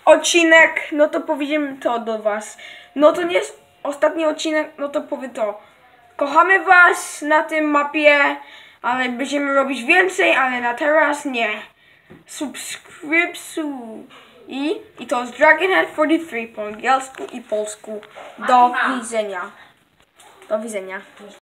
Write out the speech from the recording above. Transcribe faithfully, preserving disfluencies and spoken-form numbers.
odcinek, no to powiem to do was. No to nie jest ostatni odcinek, no to powiem to. Kochamy was na tym mapie, ale będziemy robić więcej, ale na teraz nie. Subskrypsu. I, i to jest Dragonhead czterdzieści trzy po angielsku i polsku. Do widzenia. Do widzenia.